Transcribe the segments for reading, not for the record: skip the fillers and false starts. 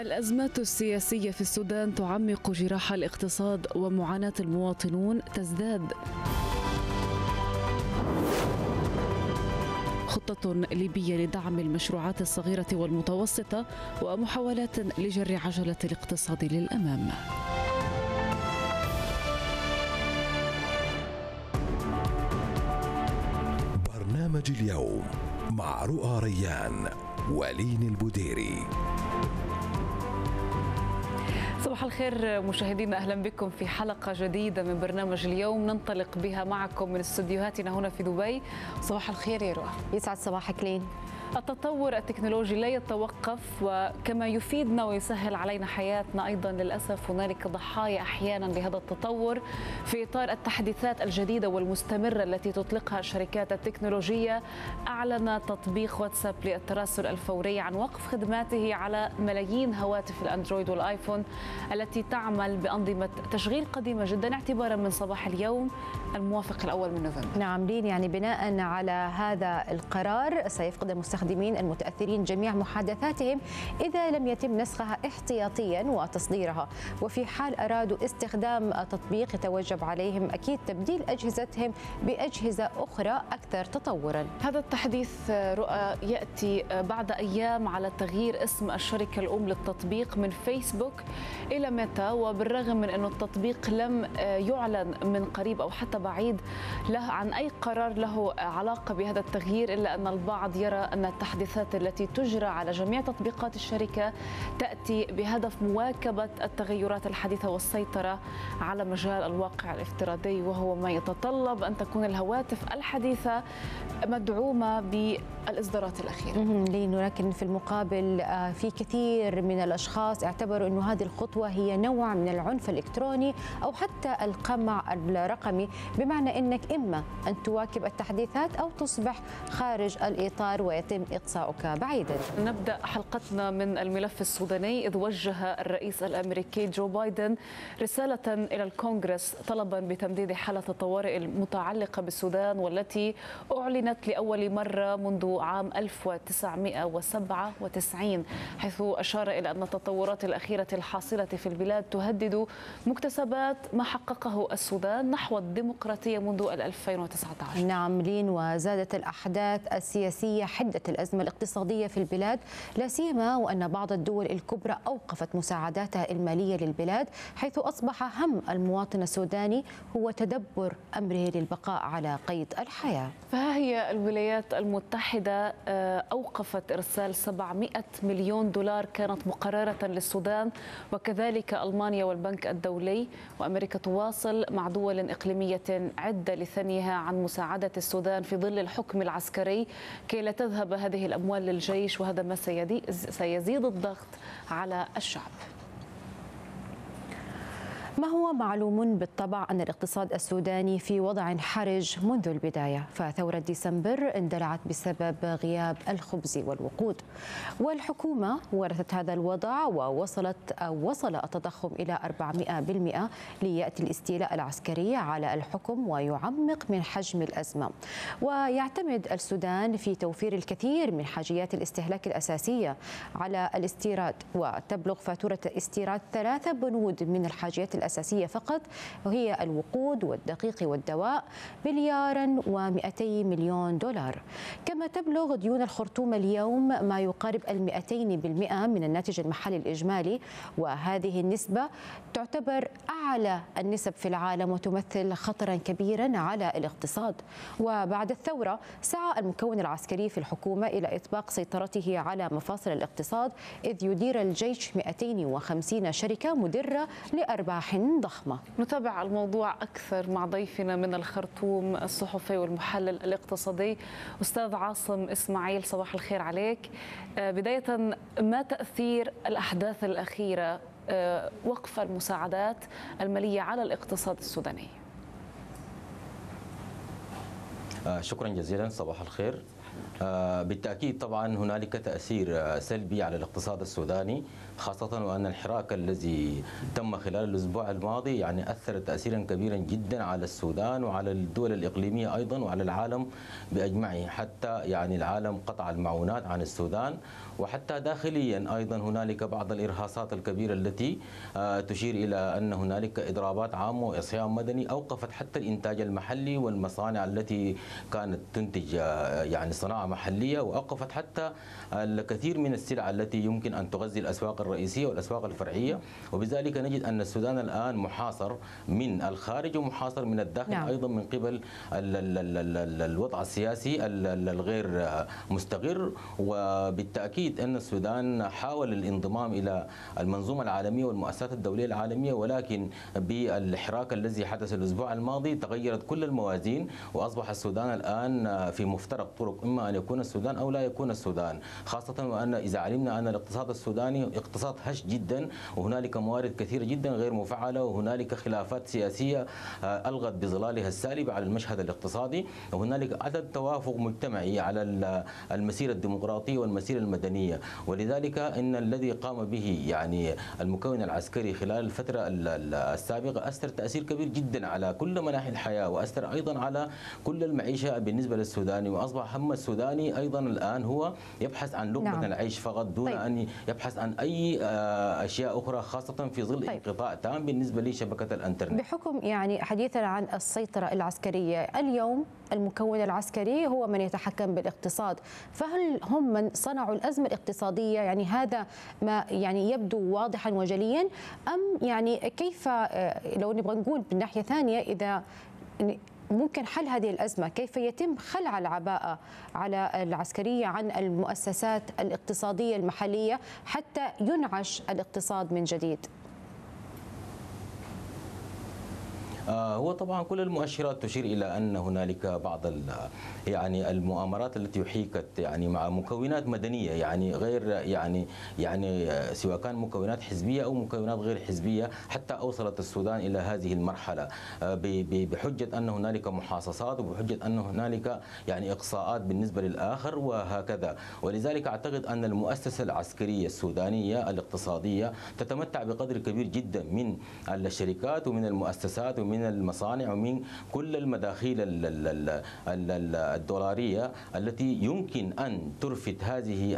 الأزمات السياسية في السودان تعمق جراح الاقتصاد ومعاناة المواطنون تزداد. خطة ليبية لدعم المشروعات الصغيرة والمتوسطة ومحاولات لجر عجلة الاقتصاد للأمام. برنامج اليوم مع رؤى ريان ولين البديري. صباح الخير مشاهدينا، أهلا بكم في حلقة جديدة من برنامج اليوم ننطلق بها معكم من استديوهاتنا هنا في دبي. صباح الخير يا رؤى. يسعد صباحك لين. التطور التكنولوجي لا يتوقف، وكما يفيدنا ويسهل علينا حياتنا أيضا للأسف هنالك ضحايا أحيانا لهذا التطور. في إطار التحديثات الجديدة والمستمرة التي تطلقها الشركات التكنولوجية، أعلن تطبيق واتساب للتراسل الفوري عن وقف خدماته على ملايين هواتف الأندرويد والآيفون التي تعمل بأنظمة تشغيل قديمة جدا اعتبارا من صباح اليوم الموافق الأول من نوفمبر. نعم لين، يعني بناء على هذا القرار سيفقد المستخدمين المتأثرين جميع محادثاتهم إذا لم يتم نسخها احتياطيا وتصديرها، وفي حال أرادوا استخدام تطبيق يتوجب عليهم أكيد تبديل أجهزتهم بأجهزة أخرى أكثر تطورا. هذا التحديث رؤى يأتي بعد أيام على تغيير اسم الشركة الأم للتطبيق من فيسبوك إلى ميتا، وبالرغم من أن التطبيق لم يعلن من قريب أو حتى بعيد له عن أي قرار له علاقة بهذا التغيير، إلا أن البعض يرى أن التحديثات التي تجرى على جميع تطبيقات الشركة تأتي بهدف مواكبة التغيرات الحديثة والسيطرة على مجال الواقع الافتراضي، وهو ما يتطلب أن تكون الهواتف الحديثة مدعومة بالإصدارات الأخيرة. لكن في المقابل في كثير من الأشخاص اعتبروا أن هذه الخطوة هي نوع من العنف الإلكتروني أو حتى القمع الرقمي، بمعنى أنك إما أن تواكب التحديثات أو تصبح خارج الإطار ويتم إقصاؤك بعيدا. نبدأ حلقتنا من الملف السوداني، إذ وجه الرئيس الأمريكي جو بايدن رسالة إلى الكونغرس طلبا بتمديد حالة الطوارئ المتعلقة بالسودان، والتي أعلنت لأول مرة منذ عام 1997، حيث أشار إلى أن التطورات الأخيرة الحاصلة في البلاد تهدد مكتسبات ما حققه السودان نحو الديمقراطية منذ 2019. نعم لين، وزادت الأحداث السياسية حدة الأزمة الاقتصادية في البلاد، لا سيما وأن بعض الدول الكبرى أوقفت مساعداتها المالية للبلاد، حيث أصبح هم المواطن السوداني هو تدبر أمره للبقاء على قيد الحياة. فها هي الولايات المتحدة أوقفت إرسال 700 مليون دولار كانت مقررة للسودان، وكذلك ألمانيا والبنك الدولي، وأمريكا تواصل مع دول إقليمية عدة لثنيها عن مساعدة السودان في ظل الحكم العسكري كي لا تذهب هذه الأموال للجيش، وهذا ما سيزيد الضغط على الشعب. ما هو معلوم بالطبع أن الاقتصاد السوداني في وضع حرج منذ البداية، فثورة ديسمبر اندلعت بسبب غياب الخبز والوقود، والحكومة ورثت هذا الوضع ووصل التضخم إلى 400%، ليأتي الاستيلاء العسكري على الحكم ويعمق من حجم الأزمة. ويعتمد السودان في توفير الكثير من حاجيات الاستهلاك الأساسية على الاستيراد، وتبلغ فاتورة الاستيراد 3 بنود من الحاجيات الأساسية فقط، وهي الوقود والدقيق والدواء، $1.2 مليار. كما تبلغ ديون الخرطوم اليوم ما يقارب 200% من الناتج المحلي الإجمالي، وهذه النسبة تعتبر أعلى النسب في العالم وتمثل خطرا كبيرا على الاقتصاد. وبعد الثورة سعى المكون العسكري في الحكومة إلى إطباق سيطرته على مفاصل الاقتصاد، إذ يدير الجيش 250 شركة مدرة لأرباح ضخمة. نتابع الموضوع أكثر مع ضيفنا من الخرطوم الصحفي والمحلل الاقتصادي أستاذ عاصم إسماعيل. صباح الخير عليك. بداية، ما تأثير الأحداث الأخيرة وقف المساعدات المالية على الاقتصاد السوداني؟ شكرا جزيلا، صباح الخير. بالتأكيد طبعا هنالك تأثير سلبي على الاقتصاد السوداني، خاصة وأن الحراك الذي تم خلال الأسبوع الماضي يعني أثر تأثيرا كبيرا جدا على السودان وعلى الدول الإقليمية أيضا وعلى العالم بأجمعه، حتى يعني العالم قطع المعونات عن السودان، وحتى داخليا أيضا هنالك بعض الإرهاصات الكبيرة التي تشير إلى أن هنالك إضرابات عامة وإصيام مدني أوقفت حتى الإنتاج المحلي والمصانع التي كانت تنتج يعني صناعة محلية، وأوقفت حتى الكثير من السلع التي يمكن أن تغذي الأسواق الرئيسية والأسواق الفرعية، وبذلك نجد أن السودان الآن محاصر من الخارج ومحاصر من الداخل. نعم. أيضا من قبل الوضع السياسي الغير مستقر، وبالتأكيد أن السودان حاول الانضمام إلى المنظومة العالمية والمؤسسات الدولية العالمية، ولكن بالحراك الذي حدث الأسبوع الماضي تغيرت كل الموازين، وأصبح السودان الآن في مفترق طرق، إما أن يكون السودان أو لا يكون السودان، خاصة وأن إذا علمنا أن الاقتصاد السوداني اقتصاد هش جدا، وهنالك موارد كثيرة جدا غير مفعلة، وهنالك خلافات سياسية ألغت بظلالها السالبة على المشهد الاقتصادي، وهنالك عدم توافق مجتمعي على المسيرة الديمقراطية والمسيرة المدنية. ولذلك إن الذي قام به يعني المكون العسكري خلال الفترة السابقة أثر تأثير كبير جدا على كل مناحي الحياة، وأثر أيضا على كل المعيشة بالنسبة للسوداني، وأصبح هم السوداني أيضا الآن هو يبحث عن لقمة نعم. العيش فقط دون أن يبحث عن أي أشياء أخرى، خاصة في ظل انقطاع تام بالنسبة لشبكة الإنترنت. بحكم يعني حديثا عن السيطرة العسكرية، اليوم المكون العسكري هو من يتحكم بالاقتصاد، فهل هم من صنعوا الأزمة الاقتصادية؟ يعني هذا ما يعني يبدو واضحا وجليا، أم يعني كيف لو نبغى نقول من ناحية ثانية إذا ممكن حل هذه الأزمة، كيف يتم خلع العباءة على العسكرية عن المؤسسات الاقتصادية المحلية حتى ينعش الاقتصاد من جديد؟ هو طبعا كل المؤشرات تشير الى ان هنالك بعض يعني المؤامرات التي يحيكت يعني مع مكونات مدنيه، يعني غير يعني سواء كان مكونات حزبيه او مكونات غير حزبيه، حتى اوصلت السودان الى هذه المرحله بحجه ان هنالك محاصصات وبحجه ان هنالك يعني اقصاءات بالنسبه للاخر وهكذا. ولذلك اعتقد ان المؤسسه العسكريه السودانيه الاقتصاديه تتمتع بقدر كبير جدا من الشركات ومن المؤسسات ومن المصانع ومن كل المداخيل الدولارية التي يمكن أن ترفد هذه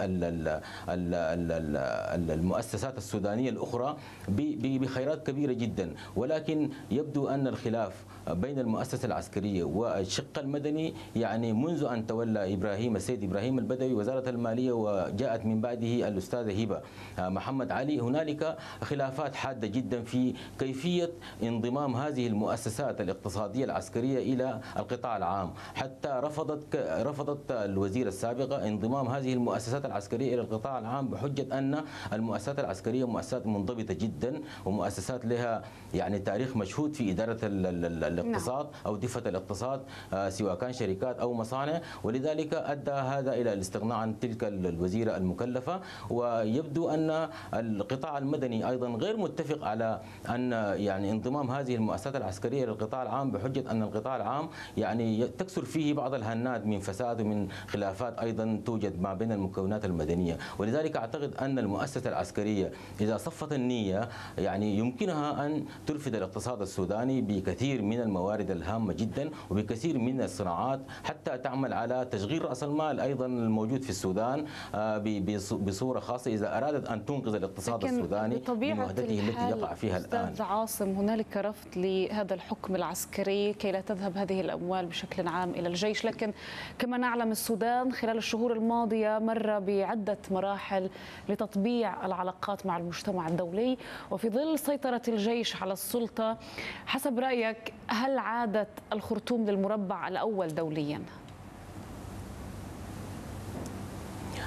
المؤسسات السودانية الأخرى بخيرات كبيرة جدا. ولكن يبدو أن الخلاف بين المؤسسة العسكرية والشق المدني يعني منذ أن تولى السيد إبراهيم البدوي وزارة المالية وجاءت من بعده الأستاذة هبة محمد علي، هنالك خلافات حادة جدا في كيفية انضمام هذه المؤسسات الاقتصادية العسكرية إلى القطاع العام، حتى رفضت الوزيرة السابقة انضمام هذه المؤسسات العسكرية إلى القطاع العام بحجة أن المؤسسات العسكرية مؤسسات منضبطة جدا ومؤسسات لها يعني تاريخ مشهود في إدارة الاقتصاد أو دفة الاقتصاد سواء كان شركات أو مصانع، ولذلك أدى هذا إلى الاستغناء عن تلك الوزيرة المكلفة. ويبدو أن القطاع المدني أيضا غير متفق على أن يعني انضمام هذه المؤسسات العسكرية للقطاع العام بحجة أن القطاع العام يعني تكثر فيه بعض الهنات من فساد ومن خلافات أيضا توجد ما بين المكونات المدنية. ولذلك أعتقد أن المؤسسة العسكرية إذا صفت النية يعني يمكنها أن ترفد الاقتصاد السوداني بكثير من الموارد الهامة جدا وبكثير من الصناعات، حتى تعمل على تشغيل رأس المال أيضا الموجود في السودان بصورة خاصة إذا أرادت أن تنقذ الاقتصاد السوداني من وحدته التي يقع فيها الآن. أستاذ عاصم، هنالك رفض لهذا الحكم العسكري كي لا تذهب هذه الأموال بشكل عام إلى الجيش، لكن كما نعلم السودان خلال الشهور الماضية مر بعدة مراحل لتطبيع العلاقات مع المجتمع الدولي، وفي ظل سيطرة الجيش على السلطة حسب رأيك هل عادت الخرطوم للمربع الأول دولياً؟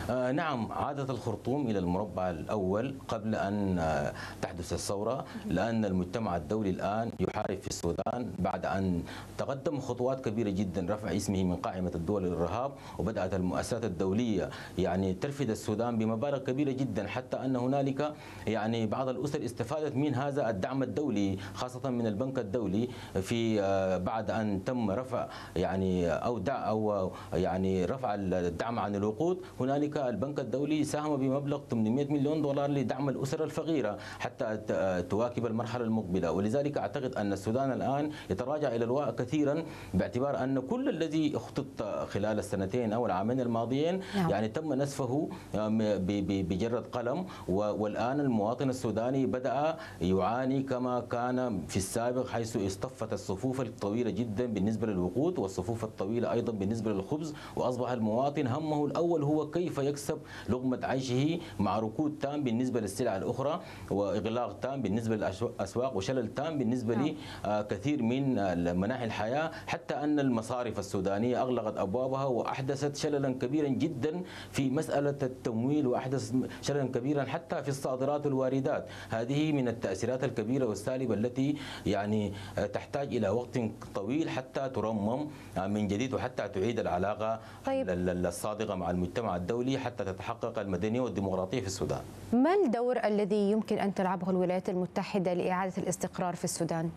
نعم، عادت الخرطوم إلى المربع الأول قبل أن تحدث الثورة، لأن المجتمع الدولي الآن يحارب في السودان بعد أن تقدم خطوات كبيرة جدا رفع اسمه من قائمة الدول للإرهاب، وبدأت المؤسسات الدولية يعني ترفد السودان بمبالغ كبيرة جدا، حتى أن هنالك يعني بعض الأسر استفادت من هذا الدعم الدولي خاصة من البنك الدولي في بعد أن تم رفع يعني أو يعني رفع الدعم عن الوقود. هنالك البنك الدولي ساهم بمبلغ 800 مليون دولار لدعم الأسر الفقيرة حتى تواكب المرحلة المقبلة، ولذلك أعتقد أن السودان الآن يتراجع إلى الوراء كثيرا، باعتبار أن كل الذي اختط خلال السنتين أو العامين الماضيين يعني تم نسفه بجرد قلم، والآن المواطن السوداني بدأ يعاني كما كان في السابق، حيث اصطفت الصفوف الطويلة جدا بالنسبة للوقود والصفوف الطويلة أيضا بالنسبة للخبز، وأصبح المواطن همه الأول هو كيف يكسب لقمة عيشه مع ركود تام بالنسبة للسلع الأخرى، وإغلاق تام بالنسبة للأسواق، وشلل تام بالنسبة لكثير من مناحي الحياة، حتى أن المصارف السودانية أغلقت أبوابها وأحدثت شللا كبيرا جدا في مسألة التمويل، وأحدث شللا كبيرا حتى في الصادرات والواردات. هذه من التأثيرات الكبيرة والسالبة التي يعني تحتاج إلى وقت طويل حتى ترمم من جديد، وحتى تعيد العلاقة الصادقة مع المجتمع الدولي حتى تتحقق المدنية والديمقراطية في السودان. ما الدور الذي يمكن أن تلعبه الولايات المتحدة لإعادة الاستقرار في السودان؟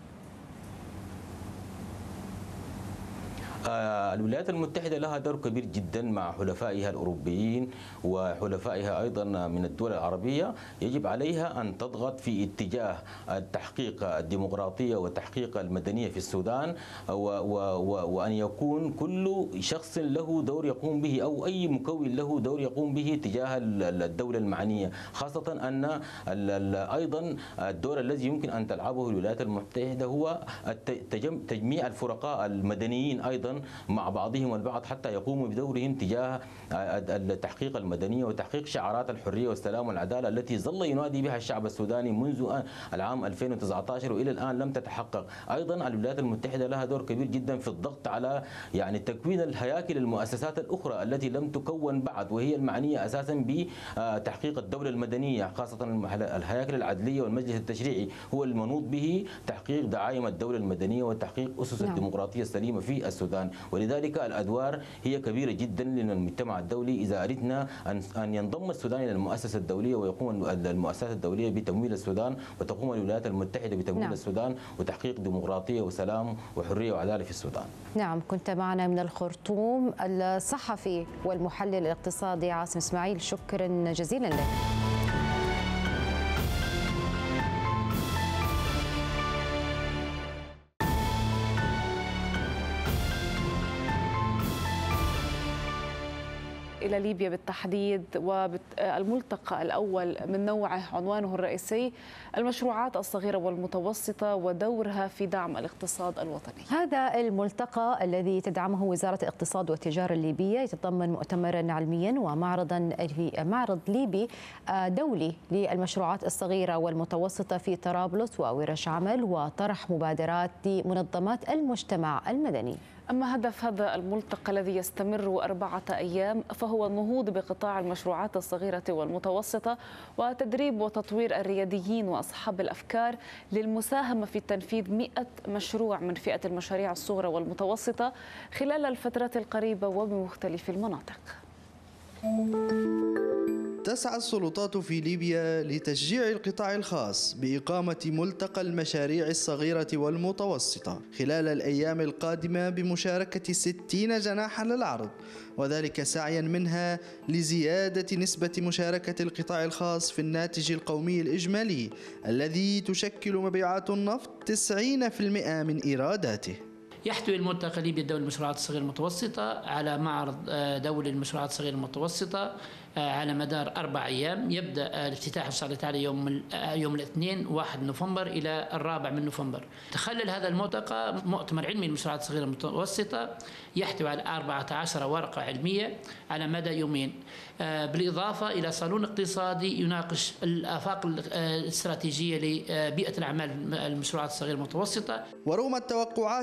الولايات المتحدة لها دور كبير جدا مع حلفائها الأوروبيين وحلفائها أيضا من الدول العربية. يجب عليها أن تضغط في اتجاه تحقيق الديمقراطية وتحقيق المدنية في السودان، وأن يكون كل شخص له دور يقوم به، أو أي مكون له دور يقوم به تجاه الدولة المعنية، خاصة أن أيضا الدور الذي يمكن أن تلعبه الولايات المتحدة هو تجميع الفرقاء المدنيين أيضا مع بعضهم البعض حتى يقوموا بدورهم تجاه تحقيق المدنية وتحقيق شعارات الحرية والسلام والعدالة التي ظل ينادي بها الشعب السوداني منذ العام 2019 وإلى الآن لم تتحقق. أيضا الولايات المتحدة لها دور كبير جدا في الضغط على يعني تكوين الهياكل المؤسسات الأخرى التي لم تكون بعد، وهي المعنية أساسا بتحقيق الدولة المدنية، خاصة الهياكل العدلية والمجلس التشريعي هو المنوط به تحقيق دعائم الدولة المدنية وتحقيق أسس الديمقراطية السليمة في السودان. ولذلك الأدوار هي كبيرة جدا للمجتمع الدولي إذا أردنا أن ينضم السودان إلى المؤسسة الدولية ويقوم المؤسسات الدولية بتمويل السودان، وتقوم الولايات المتحدة بتمويل السودان وتحقيق ديمقراطية وسلام وحرية وعدالة في السودان. نعم، كنت معنا من الخرطوم الصحفي والمحلل الاقتصادي عاصم إسماعيل، شكرا جزيلا لك. إلى ليبيا بالتحديد، والملتقى الأول من نوعه عنوانه الرئيسي المشروعات الصغيرة والمتوسطة ودورها في دعم الاقتصاد الوطني. هذا الملتقى الذي تدعمه وزارة الاقتصاد والتجارة الليبية يتضمن مؤتمرا علميا معرض ليبي دولي للمشروعات الصغيرة والمتوسطة في طرابلس، وورش عمل وطرح مبادرات لمنظمات المجتمع المدني. أما هدف هذا الملتقى الذي يستمر 4 أيام فهو النهوض بقطاع المشروعات الصغيرة والمتوسطة وتدريب وتطوير الرياديين وأصحاب الأفكار للمساهمة في تنفيذ 100 مشروع من فئة المشاريع الصغرى والمتوسطة خلال الفترة القريبة وبمختلف المناطق. تسعى السلطات في ليبيا لتشجيع القطاع الخاص بإقامة ملتقى المشاريع الصغيرة والمتوسطة خلال الأيام القادمة بمشاركة 60 جناحا للعرض، وذلك سعيا منها لزيادة نسبة مشاركة القطاع الخاص في الناتج القومي الإجمالي الذي تشكل مبيعات النفط 90% من إيراداته. يحتوي الملتقى الليبي الدولي للمشروعات الصغيرة المتوسطة على معرض دولي للمشروعات الصغيرة المتوسطة على مدار 4 أيام، يبدأ الافتتاح إن شاء الله تعالى يوم الاثنين 1 نوفمبر إلى 4 نوفمبر. تخلل هذا الملتقى مؤتمر علمي للمشروعات الصغيرة المتوسطة يحتوي على 14 ورقة علمية على مدى يومين، بالإضافة إلى صالون اقتصادي يناقش الآفاق الاستراتيجية لبيئة الأعمال المشروعات الصغيرة المتوسطة. ورغم التوقعات بأن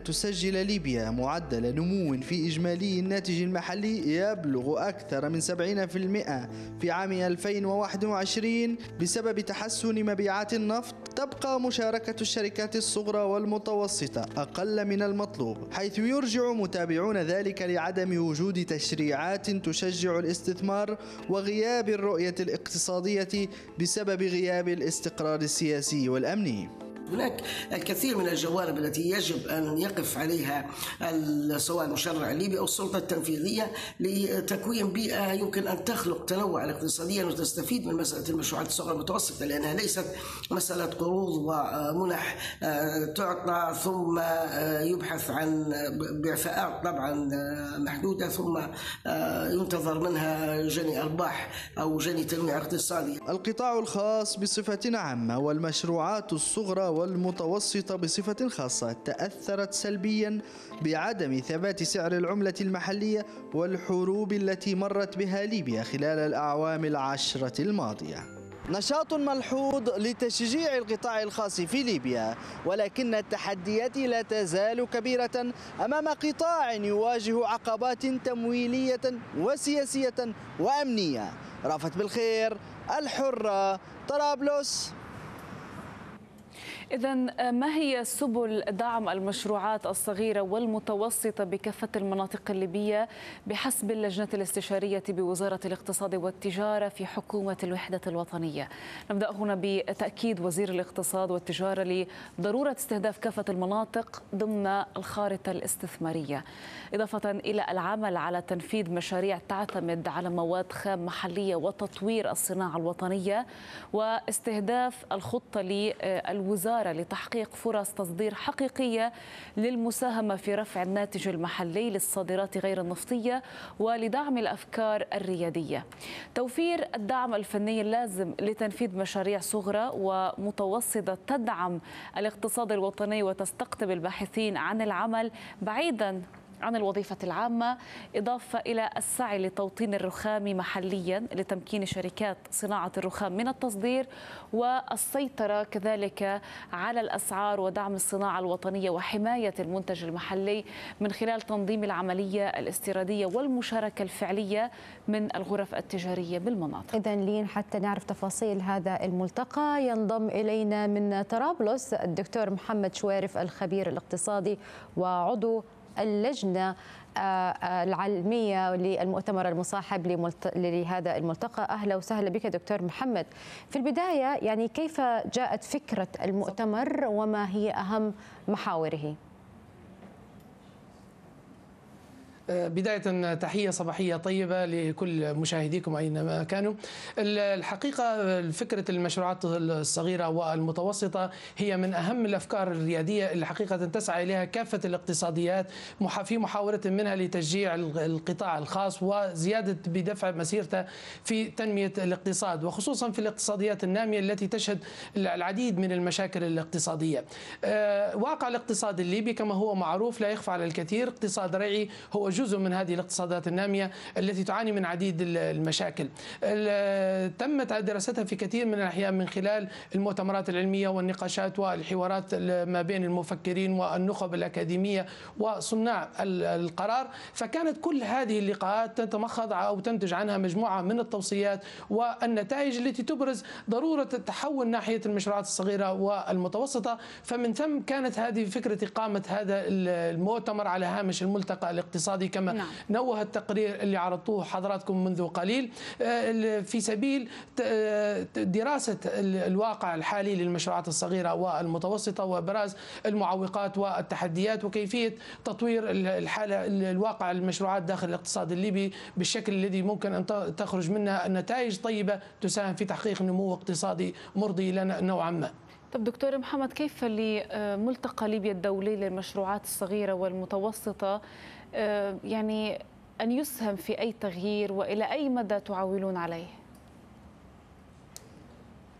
تسجل ليبيا معدل نمو في إجمالي الناتج المحلي يبلغ أكثر من 70% في عام 2021 بسبب تحسن مبيعات النفط، تبقى مشاركة الشركات الصغرى والمتوسطة أقل من المطلوب، حيث يرجع متابعون ذلك لعدم وجود تشريعات تشجع الاستثمار وغياب الرؤية الاقتصادية بسبب غياب الاستقرار السياسي والأمني. هناك الكثير من الجوانب التي يجب أن يقف عليها سواء المشرع الليبي أو السلطة التنفيذية لتكوين بيئة يمكن أن تخلق تنوعا اقتصاديا وتستفيد من مسألة المشروعات الصغرى المتوسطة، لأنها ليست مسألة قروض ومنح تعطى ثم يبحث عن بإعفاءات طبعا محدودة ثم ينتظر منها جني أرباح أو جني تنويع اقتصادي. القطاع الخاص بصفة عامة والمشروعات الصغرى والمتوسطة بصفة خاصة تأثرت سلبيا بعدم ثبات سعر العملة المحلية والحروب التي مرت بها ليبيا خلال الأعوام العشرة الماضية. نشاط ملحوظ لتشجيع القطاع الخاص في ليبيا، ولكن التحديات لا تزال كبيرة أمام قطاع يواجه عقبات تمويلية وسياسية وأمنية. رافت بالخير، الحرة، طرابلس. إذن ما هي سبل دعم المشروعات الصغيرة والمتوسطة بكافة المناطق الليبية بحسب اللجنة الاستشارية بوزارة الاقتصاد والتجارة في حكومة الوحدة الوطنية؟ نبدأ هنا بتأكيد وزير الاقتصاد والتجارة لضرورة استهداف كافة المناطق ضمن الخارطة الاستثمارية، إضافة إلى العمل على تنفيذ مشاريع تعتمد على مواد خام محلية وتطوير الصناعة الوطنية، واستهداف الخطة للوزارة لتحقيق فرص تصدير حقيقية للمساهمة في رفع الناتج المحلي للصادرات غير النفطية ولدعم الأفكار الريادية، توفير الدعم الفني اللازم لتنفيذ مشاريع صغرى ومتوسطة تدعم الاقتصاد الوطني وتستقطب الباحثين عن العمل بعيدا عن الوظيفة العامة، إضافة إلى السعي لتوطين الرخام محليا لتمكين شركات صناعة الرخام من التصدير، والسيطرة كذلك على الأسعار ودعم الصناعة الوطنية وحماية المنتج المحلي من خلال تنظيم العملية الاستيرادية والمشاركة الفعلية من الغرف التجارية بالمناطق. إذن لين حتى نعرف تفاصيل هذا الملتقى ينضم إلينا من طرابلس الدكتور محمد شوارف الخبير الاقتصادي وعضو اللجنة العلمية للمؤتمر المصاحب لهذا الملتقى. أهلا وسهلا بك دكتور محمد. في البداية يعني كيف جاءت فكرة المؤتمر وما هي أهم محاوره؟ بداية تحية صباحية طيبة لكل مشاهديكم أينما كانوا. الحقيقة فكرة المشروعات الصغيرة والمتوسطة هي من أهم الأفكار الريادية اللي حقيقة تسعى إليها كافة الاقتصاديات في محاولة منها لتشجيع القطاع الخاص وزيادة بدفع مسيرته في تنمية الاقتصاد، وخصوصا في الاقتصاديات النامية التي تشهد العديد من المشاكل الاقتصادية. واقع الاقتصاد الليبي كما هو معروف لا يخفى على الكثير، اقتصاد ريعي هو جزء من هذه الاقتصادات النامية التي تعاني من عديد المشاكل. تمت دراستها في كثير من الأحيان من خلال المؤتمرات العلمية والنقاشات والحوارات ما بين المفكرين والنخب الأكاديمية وصناع القرار، فكانت كل هذه اللقاءات تتمخض أو تنتج عنها مجموعة من التوصيات والنتائج التي تبرز ضرورة التحول ناحية المشروعات الصغيرة والمتوسطة. فمن ثم كانت هذه فكرة إقامة هذا المؤتمر على هامش الملتقى الاقتصادي كما نوه التقرير اللي عرضتوه حضراتكم منذ قليل في سبيل دراسة الواقع الحالي للمشروعات الصغيرة والمتوسطة وبراز المعوقات والتحديات وكيفية تطوير الحالة الواقع المشروعات داخل الاقتصاد الليبي بالشكل الذي ممكن أن تخرج منها نتائج طيبة تساهم في تحقيق نمو اقتصادي مرضي لنا نوعا ما. طب دكتور محمد، كيف لملتقى ليبيا الدولي للمشروعات الصغيرة والمتوسطة يعني أن يسهم في أي تغيير وإلى أي مدى تعولون عليه؟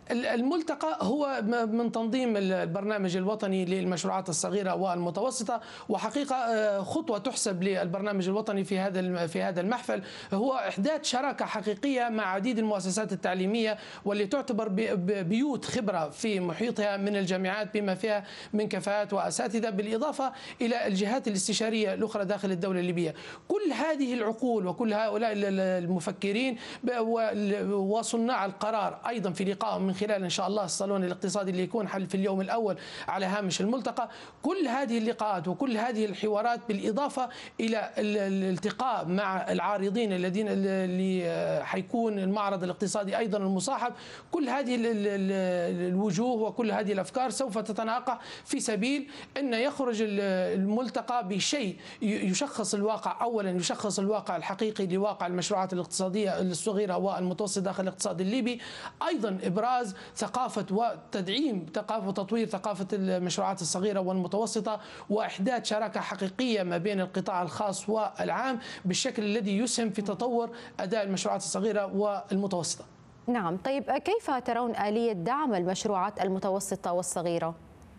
الملتقى هو من تنظيم البرنامج الوطني للمشروعات الصغيرة والمتوسطة، وحقيقة خطوة تحسب للبرنامج الوطني في هذا المحفل هو إحداث شراكة حقيقية مع عديد المؤسسات التعليمية واللي تعتبر بيوت خبرة في محيطها من الجامعات بما فيها من كفاءات وأساتذة، بالإضافة إلى الجهات الاستشارية الأخرى داخل الدولة الليبية. كل هذه العقول وكل هؤلاء المفكرين وصناع القرار أيضا في لقاء من خلال إن شاء الله الصالون الاقتصادي اللي يكون حل في اليوم الأول على هامش الملتقى، كل هذه اللقاءات وكل هذه الحوارات بالإضافة إلى الالتقاء مع العارضين اللي حيكون المعرض الاقتصادي أيضا المصاحب، كل هذه الوجوه وكل هذه الأفكار سوف تتناقح في سبيل أن يخرج الملتقى بشيء يشخص الواقع، أولا يشخص الواقع الحقيقي لواقع المشروعات الاقتصادية الصغيرة والمتوسطة داخل الاقتصاد الليبي، أيضا إبراز ثقافة وتدعيم ثقافة وتطوير ثقافة المشروعات الصغيرة والمتوسطة، وإحداث شراكة حقيقية ما بين القطاع الخاص والعام بالشكل الذي يسهم في تطور أداء المشروعات الصغيرة والمتوسطة. نعم، طيب كيف ترون آلية دعم المشروعات المتوسطة والصغيرة؟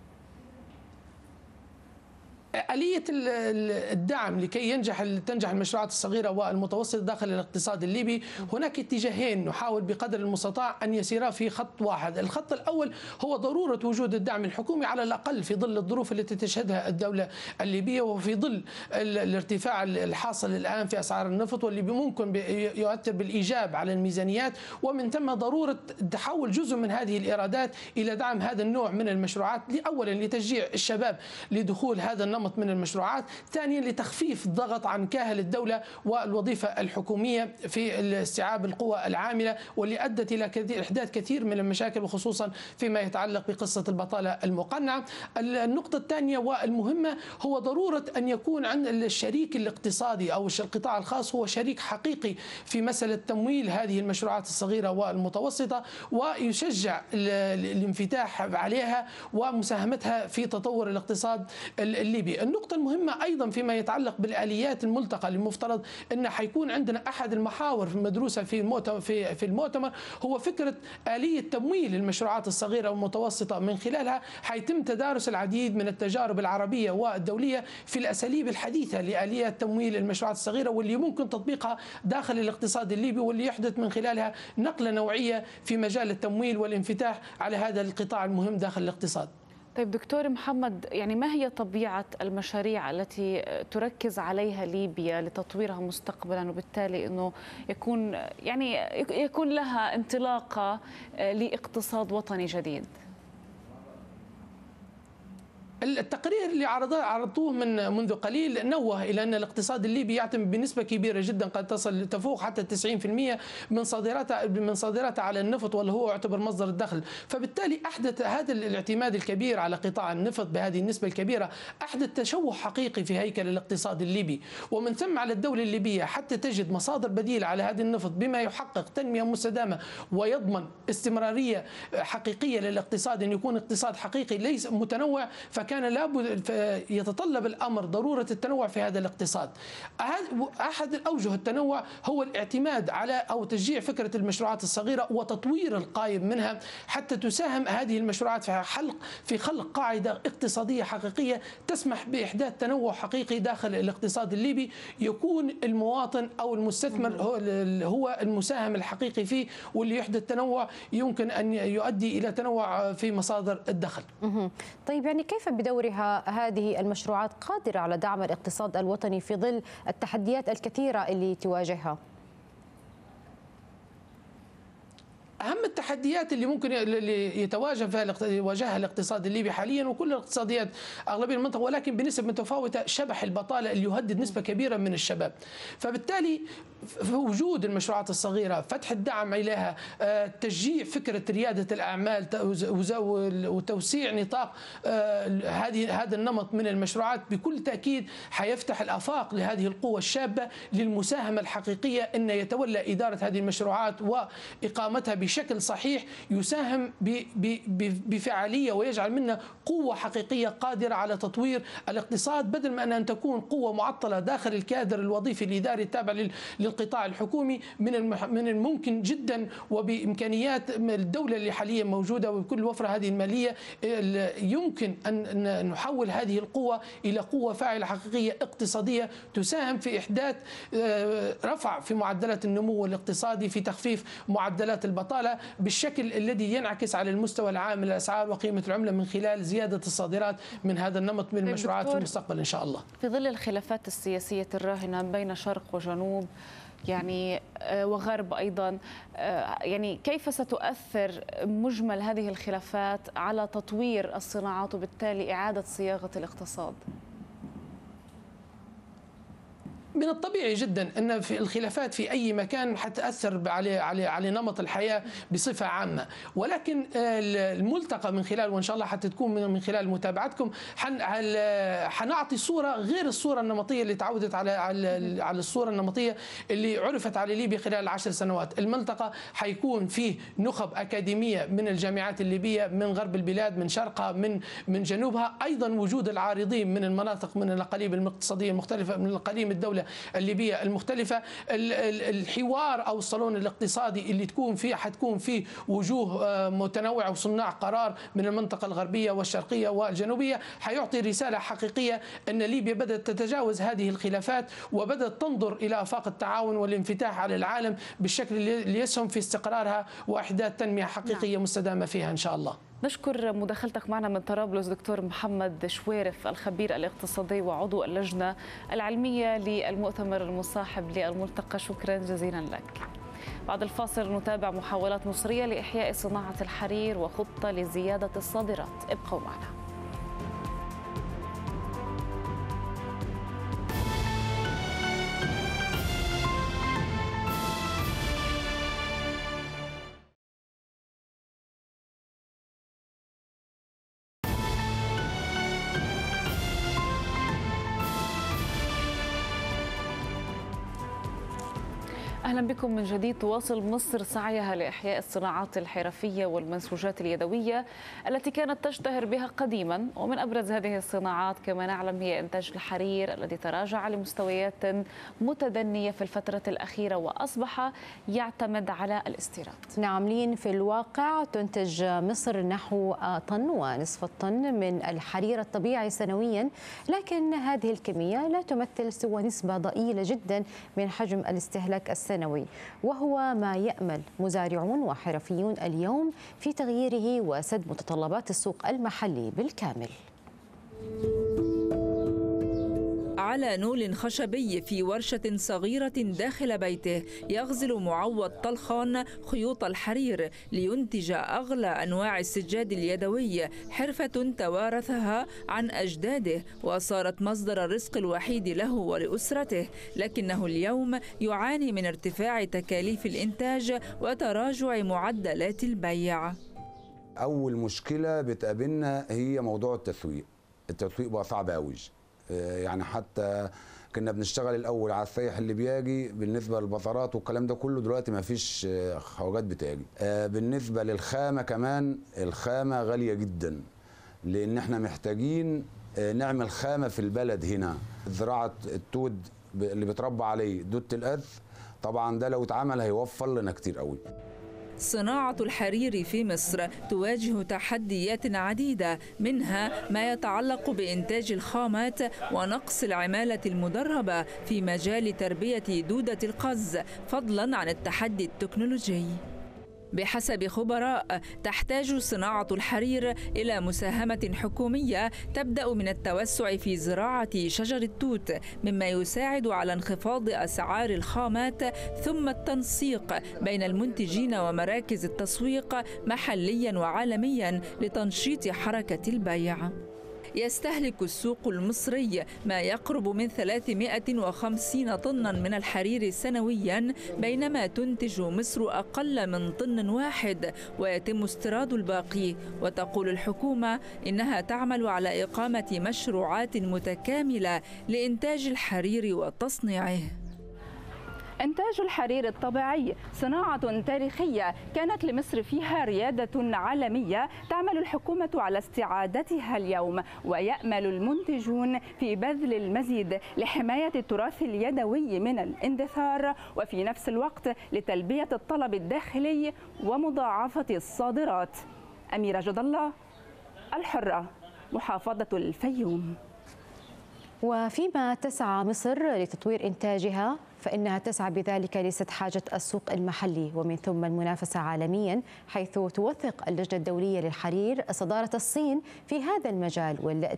آلية الدعم لكي تنجح المشروعات الصغيرة والمتوسطة داخل الاقتصاد الليبي، هناك اتجاهين نحاول بقدر المستطاع أن يسيرا في خط واحد. الخط الأول هو ضرورة وجود الدعم الحكومي على الأقل في ظل الظروف التي تشهدها الدولة الليبية وفي ظل الارتفاع الحاصل الآن في أسعار النفط واللي ممكن يؤثر بالإيجاب على الميزانيات، ومن ثم ضرورة تحول جزء من هذه الإيرادات إلى دعم هذا النوع من المشروعات، أولا لتشجيع الشباب لدخول هذا النمط من المشروعات، ثانيا لتخفيف الضغط عن كاهل الدولة والوظيفة الحكومية في استيعاب القوى العاملة، واللي أدت إلى إحداث كثير من المشاكل وخصوصا فيما يتعلق بقصة البطالة المقنعة. النقطة الثانية والمهمة هو ضرورة أن يكون عند الشريك الاقتصادي أو القطاع الخاص هو شريك حقيقي في مسألة تمويل هذه المشروعات الصغيرة والمتوسطة، ويشجع الانفتاح عليها ومساهمتها في تطور الاقتصاد الليبي. النقطة المهمة أيضا فيما يتعلق بالآليات الملتقى، المفترض أن حيكون عندنا أحد المحاور المدروسة في المؤتمر هو فكرة آلية تمويل المشروعات الصغيرة والمتوسطة، من خلالها حيتم تدارس العديد من التجارب العربية والدولية في الأساليب الحديثة لآليات تمويل المشروعات الصغيرة واللي ممكن تطبيقها داخل الاقتصاد الليبي، واللي يحدث من خلالها نقلة نوعية في مجال التمويل والانفتاح على هذا القطاع المهم داخل الاقتصاد. طيب دكتور محمد، يعني ما هي طبيعة المشاريع التي تركز عليها ليبيا لتطويرها مستقبلا، وبالتالي انه يكون لها انطلاقة لاقتصاد وطني جديد؟ التقرير اللي عرضوه منذ قليل نوه إلى أن الاقتصاد الليبي يعتمد بنسبة كبيرة جدا قد تفوق حتى 90% من صادراته على النفط، واللي هو يعتبر مصدر الدخل. فبالتالي أحدث هذا الاعتماد الكبير على قطاع النفط بهذه النسبة الكبيرة أحدث تشوه حقيقي في هيكل الاقتصاد الليبي، ومن ثم على الدولة الليبية حتى تجد مصادر بديلة على هذا النفط بما يحقق تنمية مستدامة ويضمن استمرارية حقيقية للاقتصاد، أن يكون اقتصاد حقيقي ليس متنوع، فكان لابد يتطلب الأمر ضرورة التنوع في هذا الاقتصاد. أحد الأوجه التنوع هو الاعتماد على أو تشجيع فكرة المشروعات الصغيرة وتطوير القائم منها حتى تساهم هذه المشروعات في خلق قاعدة اقتصادية حقيقية تسمح بإحداث تنوع حقيقي داخل الاقتصاد الليبي، يكون المواطن أو المستثمر هو المساهم الحقيقي فيه، واللي يحدث تنوع يمكن أن يؤدي إلى تنوع في مصادر الدخل. طيب يعني كيف بدورها هذه المشروعات قادرة على دعم الاقتصاد الوطني في ظل التحديات الكثيرة اللي تواجهها؟ أهم التحديات اللي ممكن يواجهها الاقتصاد الليبي حاليا وكل الاقتصاديات أغلبية المنطقة، ولكن بنسب متفاوتة، شبح البطالة اللي يهدد نسبة كبيرة من الشباب. فبالتالي وجود المشروعات الصغيرة، فتح الدعم إليها، تشجيع فكرة ريادة الأعمال وتوسيع نطاق هذا النمط من المشروعات بكل تأكيد حيفتح الآفاق لهذه القوة الشابة للمساهمة الحقيقية أن يتولى إدارة هذه المشروعات وإقامتها بشكل صحيح يساهم بفعالية ويجعل منا قوة حقيقية قادرة على تطوير الاقتصاد، بدل ما أن تكون قوة معطلة داخل الكادر الوظيفي الإداري التابع للقطاع الحكومي. من الممكن جدا وبإمكانيات الدولة اللي حاليا موجودة وبكل وفرة هذه المالية يمكن أن نحول هذه القوة إلى قوة فاعلة حقيقية اقتصادية تساهم في إحداث رفع في معدلات النمو الاقتصادي، في تخفيف معدلات البطالة بالشكل الذي ينعكس على المستوى العام للأسعار وقيمة العملة من خلال زيادة الصادرات من هذا النمط من المشروعات في المستقبل إن شاء الله. في ظل الخلافات السياسية الراهنة بين شرق وجنوب يعني وغرب أيضا، يعني كيف ستؤثر مجمل هذه الخلافات على تطوير الصناعات وبالتالي إعادة صياغة الاقتصاد؟ من الطبيعي جدا أن في الخلافات في أي مكان حتأثر على نمط الحياة بصفة عامة، ولكن الملتقى من خلال وإن شاء الله حتكون من خلال متابعتكم حنعطي صورة غير الصورة النمطية اللي تعودت على الصورة النمطية اللي عرفت على ليبيا خلال 10 سنوات. الملتقى حيكون فيه نخب أكاديمية من الجامعات الليبية، من غرب البلاد، من شرقها، من جنوبها، أيضا وجود العارضين من المناطق، من الأقاليم الاقتصادية المختلفة، من الأقاليم الدولة الليبية المختلفة. الحوار أو الصالون الاقتصادي اللي حتكون فيه وجوه متنوعة وصناع قرار من المنطقة الغربية والشرقية والجنوبية، حيعطي رسالة حقيقية أن ليبيا بدأت تتجاوز هذه الخلافات وبدأت تنظر إلى آفاق التعاون والانفتاح على العالم بالشكل اللي يسهم في استقرارها وإحداث تنمية حقيقية مستدامة فيها إن شاء الله. نشكر مداخلتك معنا من طرابلس دكتور محمد شويرف، الخبير الاقتصادي وعضو اللجنة العلمية للمؤتمر المصاحب للملتقى. شكرا جزيلا لك. بعد الفاصل نتابع محاولات مصرية لإحياء صناعة الحرير وخطة لزيادة الصادرات. ابقوا معنا. أهلا بكم من جديد. تواصل مصر سعيها لإحياء الصناعات الحرفية والمنسوجات اليدوية التي كانت تشتهر بها قديما، ومن أبرز هذه الصناعات كما نعلم هي إنتاج الحرير الذي تراجع لمستويات متدنية في الفترة الأخيرة وأصبح يعتمد على الاستيراد. نعم، في الواقع تنتج مصر نحو طن ونصف الطن من الحرير الطبيعي سنويا، لكن هذه الكمية لا تمثل سوى نسبة ضئيلة جدا من حجم الاستهلاك السنوي، وهو ما يأمل مزارعون وحرفيون اليوم في تغييره وسد متطلبات السوق المحلي بالكامل. على نول خشبي في ورشة صغيرة داخل بيته يغزل معوض طلخان خيوط الحرير لينتج أغلى أنواع السجاد اليدوي، حرفة توارثها عن أجداده وصارت مصدر الرزق الوحيد له ولأسرته، لكنه اليوم يعاني من ارتفاع تكاليف الإنتاج وتراجع معدلات البيع. أول مشكلة بتقابلنا هي موضوع التسويق بقى صعب قوي. يعني حتى كنا بنشتغل الاول على السايح اللي بيجي بالنسبه للبصرات والكلام ده كله، دلوقتي ما فيش خواجات بتاجي. بالنسبه للخامه كمان، الخامه غاليه جدا لان احنا محتاجين نعمل خامه في البلد هنا. زراعه التود اللي بتربى عليه دودة الأذ، طبعا ده لو اتعمل هيوفر لنا كتير قوي. صناعة الحرير في مصر تواجه تحديات عديدة، منها ما يتعلق بإنتاج الخامات ونقص العمالة المدربة في مجال تربية دودة القز، فضلا عن التحدي التكنولوجي. بحسب خبراء تحتاج صناعة الحرير إلى مساهمة حكومية تبدأ من التوسع في زراعة شجر التوت، مما يساعد على انخفاض أسعار الخامات، ثم التنسيق بين المنتجين ومراكز التسويق محليا وعالميا لتنشيط حركة البيع. يستهلك السوق المصري ما يقرب من 350 طنا من الحرير سنويا، بينما تنتج مصر أقل من طن واحد ويتم استيراد الباقي. وتقول الحكومة إنها تعمل على إقامة مشروعات متكاملة لإنتاج الحرير وتصنيعه. إنتاج الحرير الطبيعي صناعة تاريخية كانت لمصر فيها ريادة عالمية تعمل الحكومة على استعادتها اليوم، ويأمل المنتجون في بذل المزيد لحماية التراث اليدوي من الاندثار، وفي نفس الوقت لتلبية الطلب الداخلي ومضاعفة الصادرات. أميرة جد الله، الحرة، محافظة الفيوم. وفيما تسعى مصر لتطوير إنتاجها فإنها تسعى بذلك لسد حاجة السوق المحلي ومن ثم المنافسة عالميا، حيث توثق اللجنة الدولية للحرير صدارة الصين في هذا المجال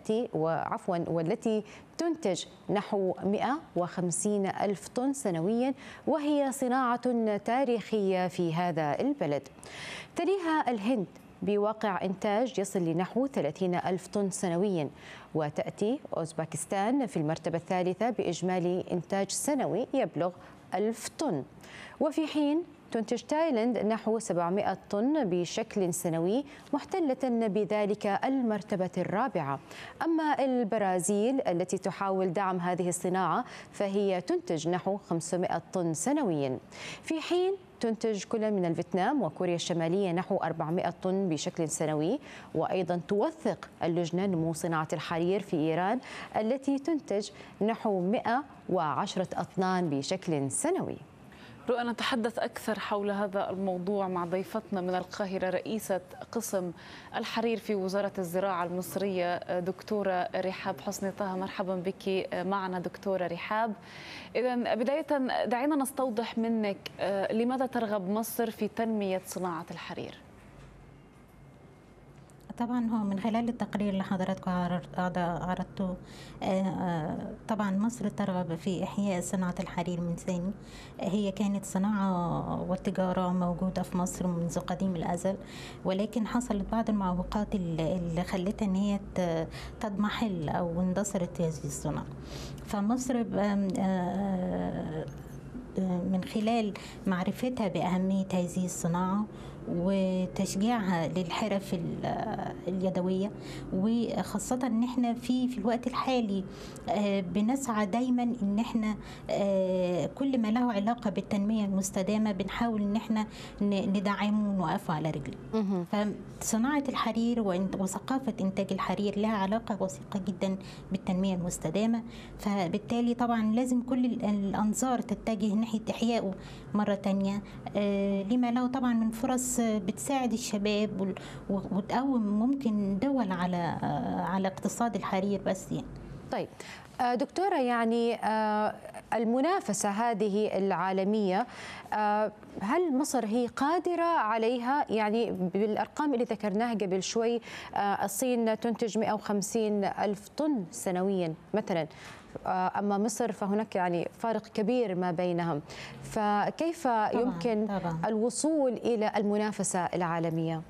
والتي تنتج نحو 150 ألف طن سنويا، وهي صناعة تاريخية في هذا البلد. تليها الهند بواقع إنتاج يصل لنحو 30 ألف طن سنويا، وتأتي أوزباكستان في المرتبة الثالثة بإجمالي إنتاج سنوي يبلغ 1000 طن، وفي حين تنتج تايلاند نحو 700 طن بشكل سنوي، محتلة بذلك المرتبة الرابعة. أما البرازيل التي تحاول دعم هذه الصناعة فهي تنتج نحو 500 طن سنويا، في حين تنتج كل من الفيتنام وكوريا الشمالية نحو 400 طن بشكل سنوي. وأيضا توثق اللجنة نمو صناعة الحرير في إيران التي تنتج نحو 110 أطنان بشكل سنوي. رؤى، نتحدث أكثر حول هذا الموضوع مع ضيفتنا من القاهرة رئيسة قسم الحرير في وزارة الزراعة المصرية دكتورة رحاب حسني طه. مرحبا بك معنا دكتورة رحاب. إذن بداية دعينا نستوضح منك لماذا ترغب مصر في تنمية صناعة الحرير؟ طبعا هو من خلال التقرير اللي حضراتكم عرضته، طبعا مصر ترغب في إحياء صناعة الحرير من ثاني. هي كانت صناعة والتجارة موجودة في مصر منذ قديم الأزل، ولكن حصلت بعض المعوقات اللي خلتها ان هي تضمحل أو اندثرت هذه الصناعة. فمصر من خلال معرفتها بأهمية هذه الصناعة وتشجيعها للحرف اليدوية، وخاصة ان احنا في الوقت الحالي بنسعى دايما ان احنا كل ما له علاقة بالتنمية المستدامة بنحاول ان احنا ندعمه ونوقفه على رجله. فصناعة الحرير وثقافة انتاج الحرير لها علاقة وثيقة جدا بالتنمية المستدامة، فبالتالي طبعا لازم كل الانظار تتجه ناحية احيائه مرة تانية، لما له طبعا من فرص بتساعد الشباب وتقوم ممكن دول على اقتصاد الحرير بس يعني. طيب دكتورة، يعني المنافسة هذه العالمية هل مصر هي قادرة عليها؟ يعني بالأرقام اللي ذكرناها قبل شوي الصين تنتج 150 ألف طن سنويا مثلا، أما مصر فهناك يعني فارق كبير ما بينهم، فكيف يمكن الوصول إلى المنافسة العالمية؟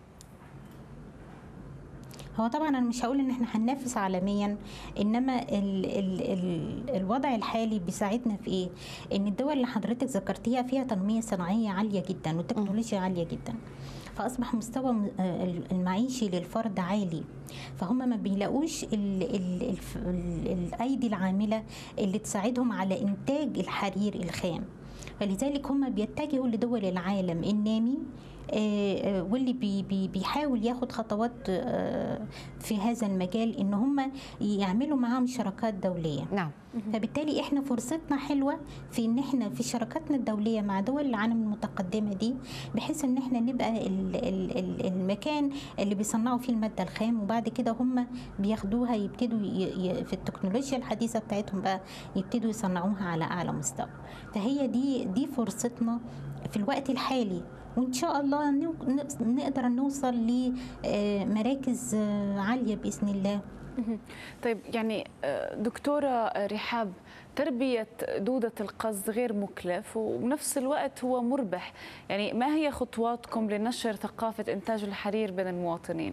هو طبعا انا مش هقول ان احنا هننافس عالميا، انما الوضع الحالي بيساعدنا في ايه؟ ان الدول اللي حضرتك ذكرتيها فيها تنمية صناعية عالية جدا وتكنولوجيا عالية جدا، فأصبح مستوى المعيشي للفرد عالي، فهم ما بيلاقوش الأيدي العاملة اللي تساعدهم على إنتاج الحرير الخام، فلذلك هم بيتجهوا لدول العالم النامي واللي بيحاول ياخد خطوات في هذا المجال ان هم يعملوا معاهم شراكات دوليه. نعم. فبالتالي احنا فرصتنا حلوه في ان احنا في شراكاتنا الدوليه مع دول العالم المتقدمه دي، بحيث ان احنا نبقى المكان اللي بيصنعوا فيه الماده الخام، وبعد كده هم بياخدوها يبتدوا في التكنولوجيا الحديثه بتاعتهم بقى يبتدوا يصنعوها على اعلى مستوى. فهي دي فرصتنا في الوقت الحالي، وإن شاء الله نقدر نوصل لمراكز عالية بإذن الله. طيب يعني دكتورة رحاب، تربية دودة القز غير مكلف وبنفس الوقت هو مربح، يعني ما هي خطواتكم لنشر ثقافة إنتاج الحرير بين المواطنين؟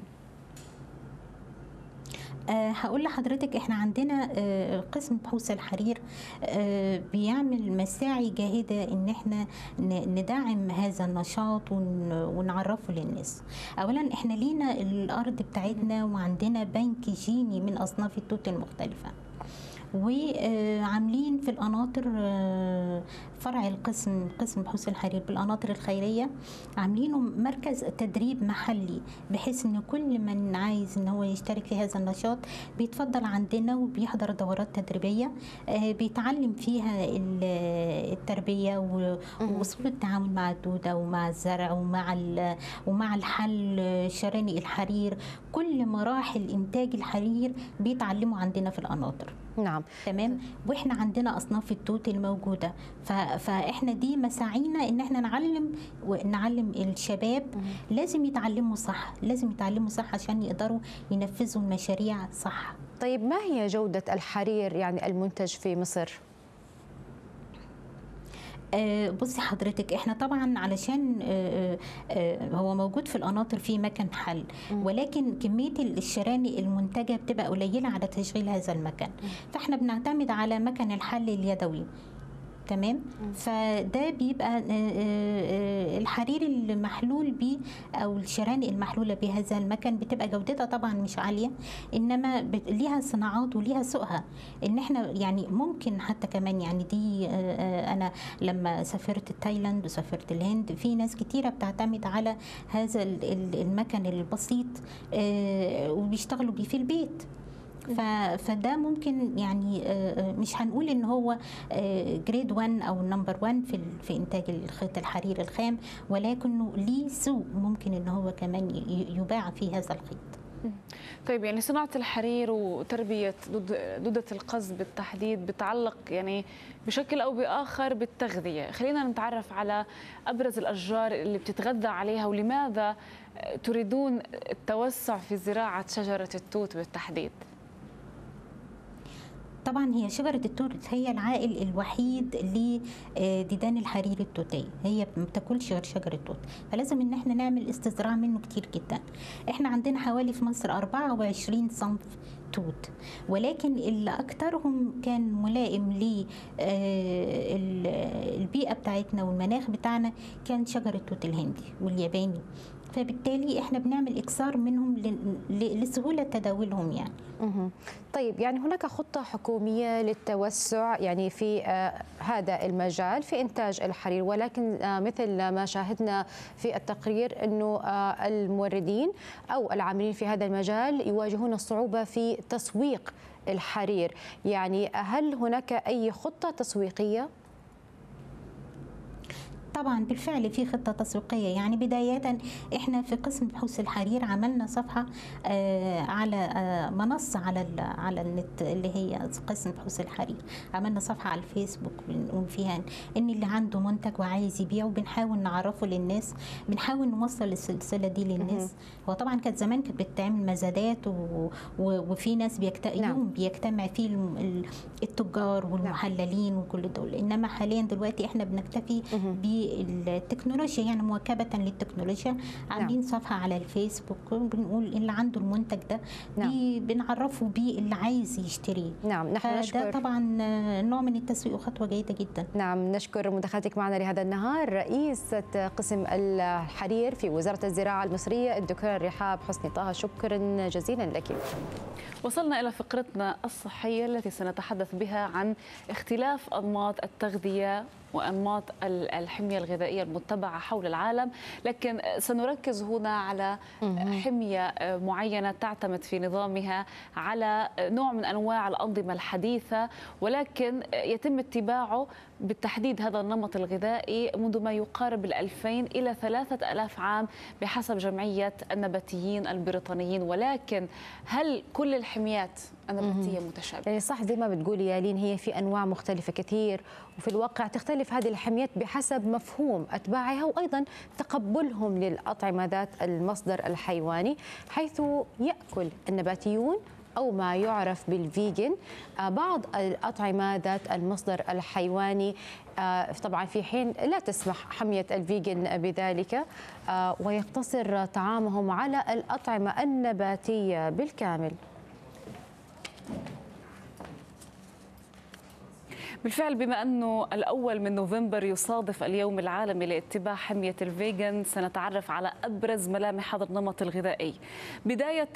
هقول لحضرتك احنا عندنا قسم بحوث الحرير بيعمل مساعي جاهدة ان احنا ندعم هذا النشاط ونعرفه للناس. اولا احنا لينا الارض بتاعتنا وعندنا بنك جيني من اصناف التوت المختلفة، وعاملين في القناطر فرع قسم بحوث الحرير بالقناطر الخيريه، عاملينه مركز تدريب محلي، بحيث ان كل من عايز ان هو يشترك في هذا النشاط بيتفضل عندنا وبيحضر دورات تدريبيه بيتعلم فيها التربيه واصول التعامل مع الدوده ومع الزرع ومع الحل شرانق الحرير، كل مراحل انتاج الحرير بيتعلموا عندنا في القناطر. نعم تمام. واحنا عندنا اصناف التوت الموجوده، فاحنا دي مساعينا ان احنا نعلم الشباب. لازم يتعلموا صح، لازم يتعلموا صح عشان يقدروا ينفذوا المشاريع صح. طيب ما هي جوده الحرير يعني المنتج في مصر؟ بصي حضرتك، احنا طبعا علشان هو موجود في القناطر في مكان حل، ولكن كميه الشرانق المنتجه بتبقى قليله على تشغيل هذا المكان، فاحنا بنعتمد على مكن الحل اليدوي. تمام. فده بيبقى الحرير المحلول بيه او الشرانق المحلوله بهذا المكن بتبقى جودتها طبعا مش عاليه، انما ليها صناعات وليها سوقها. ان احنا يعني ممكن حتى كمان يعني دي انا لما سافرت تايلاند وسافرت الهند، في ناس كتيره بتعتمد على هذا المكن البسيط وبيشتغلوا بيه في البيت. فده ممكن يعني مش هنقول ان هو جريد 1 او نمبر 1 في انتاج الخيط الحرير الخام، ولكنه ليه سوق ممكن ان هو كمان يباع في هذا الخيط. طيب يعني صناعة الحرير وتربية دودة القز بالتحديد بتعلق يعني بشكل أو بآخر بالتغذية. خلينا نتعرف على أبرز الأشجار اللي بتتغذى عليها، ولماذا تريدون التوسع في زراعة شجرة التوت بالتحديد؟ طبعا هي شجرة التوت هي العائل الوحيد لديدان الحرير التوتية، هي ما بتاكلش غير شجرة توت، فلازم ان احنا نعمل استزراع منه كتير جدا. احنا عندنا حوالي في مصر 24 صنف توت، ولكن اللي اكثرهم كان ملائم للبيئة بتاعتنا والمناخ بتاعنا كان شجر التوت الهندي والياباني، فبالتالي احنا بنعمل اكثار منهم لسهوله تداولهم يعني. طيب يعني هناك خطه حكوميه للتوسع يعني في هذا المجال في انتاج الحرير، ولكن مثل ما شاهدنا في التقرير انه الموردين او العاملين في هذا المجال يواجهون الصعوبه في تسويق الحرير، يعني هل هناك اي خطه تسويقيه؟ طبعا بالفعل في خطه تسويقيه، يعني بدايه احنا في قسم بحوث الحرير عملنا صفحه على منصه على النت اللي هي قسم بحوث الحرير، عملنا صفحه على الفيسبوك بنقول فيها ان اللي عنده منتج وعايز يبيعه بنحاول نعرفه للناس، بنحاول نوصل السلسله دي للناس. هو طبعا كانت زمان كانت بتتعمل مزادات وفي ناس يوم بيجتمع فيه التجار والمحللين وكل دول، انما حاليا دلوقتي احنا بنكتفي بالتكنولوجيا، يعني مواكبه للتكنولوجيا. عاملين صفحه على الفيسبوك بنقول اللي عنده المنتج ده بنعرفه بيه اللي عايز يشتريه. نعم، نحن نشكر. ده طبعا نوع من التسويق وخطوه جيده جدا. نعم، نشكر مداخلتك معنا لهذا النهار رئيسة قسم الحرير في وزارة الزراعة المصرية الدكتورة رحاب حسني طه، شكرا جزيلا لك. وصلنا إلى فقرتنا الصحية التي سنتحدث بها عن اختلاف أنماط التغذية وأنماط الحمية الغذائية المتبعة حول العالم، لكن سنركز هنا على حمية معينة تعتمد في نظامها على نوع من أنواع الأنظمة الحديثة، ولكن يتم اتباعه بالتحديد هذا النمط الغذائي منذ ما يقارب 2000 إلى 3000 عام بحسب جمعية النباتيين البريطانيين. ولكن هل كل الحميات النباتية متشابهة؟ يعني صح زي ما بتقولي يالين، هي في أنواع مختلفة كثير، وفي الواقع تختلف هذه الحميات بحسب مفهوم أتباعها وأيضا تقبلهم للأطعمة ذات المصدر الحيواني، حيث يأكل النباتيون أو ما يعرف بالفيجن بعض الأطعمة ذات المصدر الحيواني، طبعا في حين لا تسمح حمية الفيجن بذلك، ويقتصر طعامهم على الأطعمة النباتية بالكامل. بالفعل بما أنه الأول من نوفمبر يصادف اليوم العالمي لاتباع حمية الفيجن، سنتعرف على أبرز ملامح هذا النمط الغذائي. بداية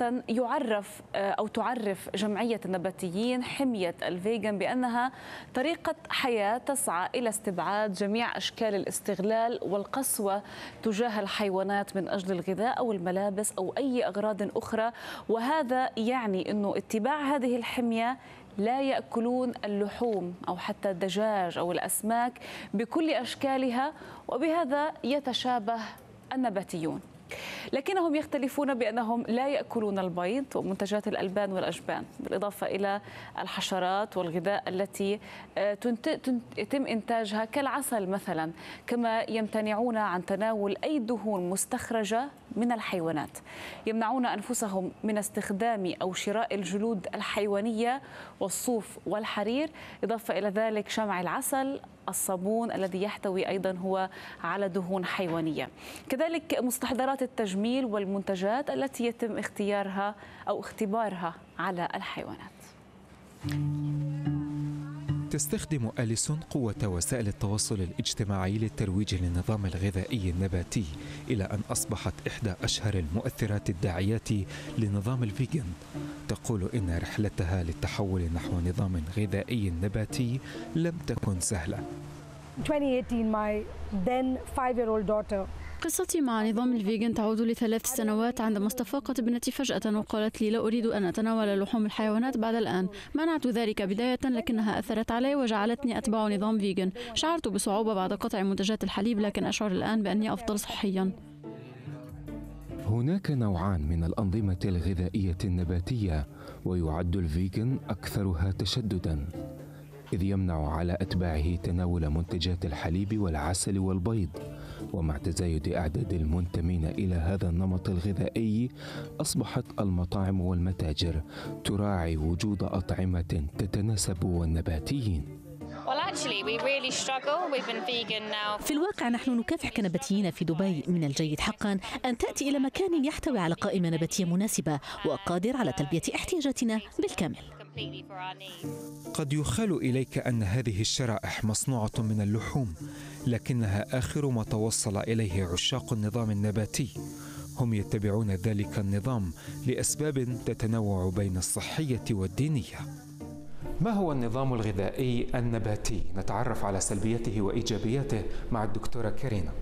تعرف جمعية النباتيين حمية الفيجن بأنها طريقة حياة تسعى إلى استبعاد جميع أشكال الاستغلال والقسوة تجاه الحيوانات من أجل الغذاء أو الملابس أو أي أغراض أخرى، وهذا يعني أنه اتباع هذه الحمية لا يأكلون اللحوم أو حتى الدجاج أو الأسماك بكل أشكالها، وبهذا يتشابه النباتيون. لكنهم يختلفون بأنهم لا يأكلون البيض ومنتجات الألبان والأجبان، بالإضافة إلى الحشرات والغذاء التي يتم إنتاجها كالعسل مثلا، كما يمتنعون عن تناول أي دهون مستخرجة من الحيوانات. يمنعون أنفسهم من استخدام أو شراء الجلود الحيوانية والصوف والحرير، إضافة إلى ذلك شمع العسل، الصابون الذي يحتوي أيضا هو على دهون حيوانية، كذلك مستحضرات التجميل والمنتجات التي يتم اختيارها أو اختبارها على الحيوانات. تستخدم أليسون قوة وسائل التواصل الاجتماعي للترويج للنظام الغذائي النباتي، إلى أن أصبحت إحدى أشهر المؤثرات الداعيات لنظام الفيجن. تقول إن رحلتها للتحول نحو نظام غذائي نباتي لم تكن سهلة. 2018 my then 5-year-old daughter. قصتي مع نظام الفيجن تعود ل3 سنوات، عندما استفاقت ابنتي فجأة وقالت لي: لا أريد أن أتناول لحوم الحيوانات بعد الآن. منعت ذلك بداية، لكنها أثرت علي وجعلتني أتبع نظام فيجن. شعرت بصعوبة بعد قطع منتجات الحليب، لكن أشعر الآن بأني أفضل صحيا. هناك نوعان من الأنظمة الغذائية النباتية، ويعد الفيجن أكثرها تشددا، إذ يمنع على أتباعه تناول منتجات الحليب والعسل والبيض. ومع تزايد أعداد المنتمين إلى هذا النمط الغذائي، أصبحت المطاعم والمتاجر تراعي وجود أطعمة تتناسب والنباتيين. في الواقع نحن نكافح كنباتيين في دبي. من الجيد حقا أن تأتي إلى مكان يحتوي على قائمة نباتية مناسبة وقادر على تلبية احتياجاتنا بالكامل. قد يخال إليك أن هذه الشرائح مصنوعة من اللحوم، لكنها آخر ما توصل إليه عشاق النظام النباتي. هم يتبعون ذلك النظام لأسباب تتنوع بين الصحية والدينية. ما هو النظام الغذائي النباتي؟ نتعرف على سلبياته وإيجابياته مع الدكتورة كارينا.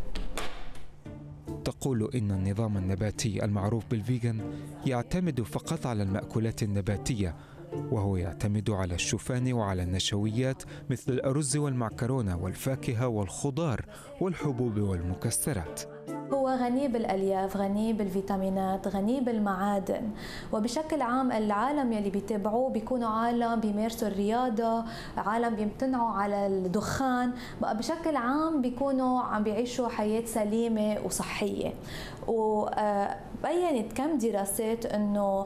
تقول إن النظام النباتي المعروف بالفيجن يعتمد فقط على المأكولات النباتية، وهو يعتمد على الشوفان وعلى النشويات مثل الأرز والمعكرونة والفاكهة والخضار والحبوب والمكسرات. هو غني بالألياف، غني بالفيتامينات، غني بالمعادن، وبشكل عام العالم يلي بيتابعوه بيكونوا عالم بيمارسوا الرياضة، عالم بيمتنعوا على الدخان، بقى بشكل عام بيكونوا عم بيعيشوا حياة سليمة وصحية. وبينت كم دراسات انه